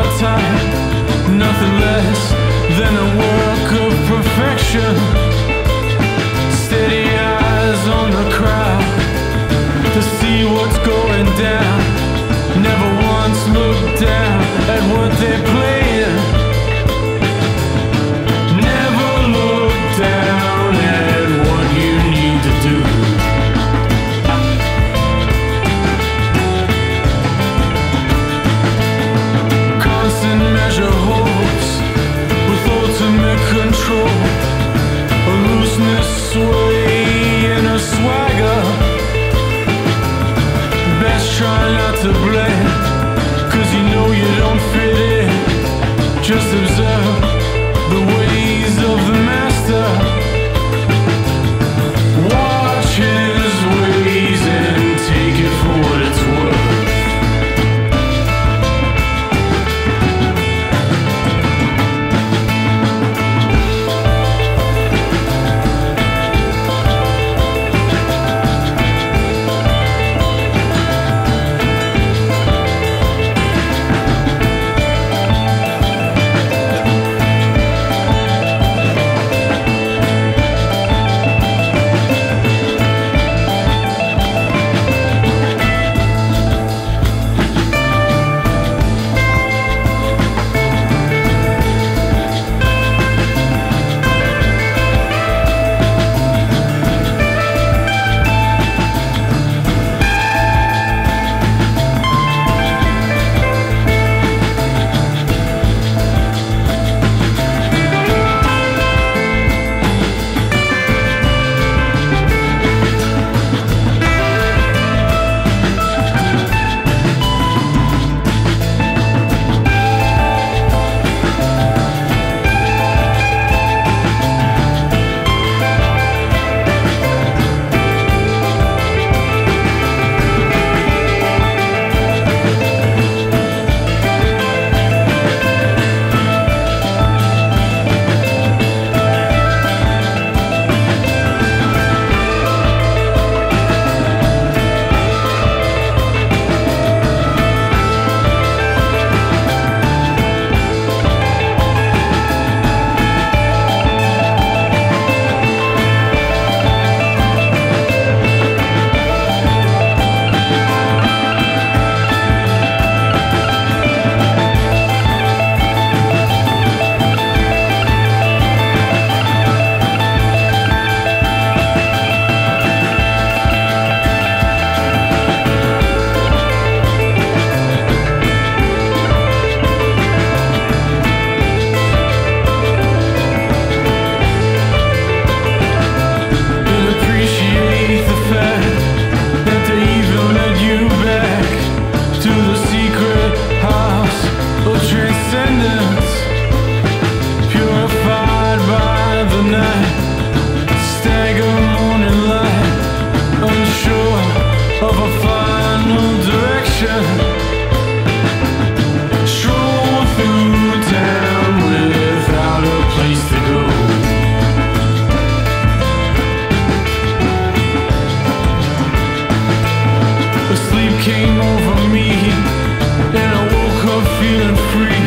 our time, nothing less than a work of perfection. Steady eyes on the crowd to see what's going down. Never once looked down at what they're playing. Never look down at what you need to do. Constant measure holds with ultimate control, a looseness, sway, and a swagger. Best try not to blend, 'cause you know you don't fit in. Just observe the ways of the master. Watch his ways and take it for what it's worth. Came over me and I woke up feeling free.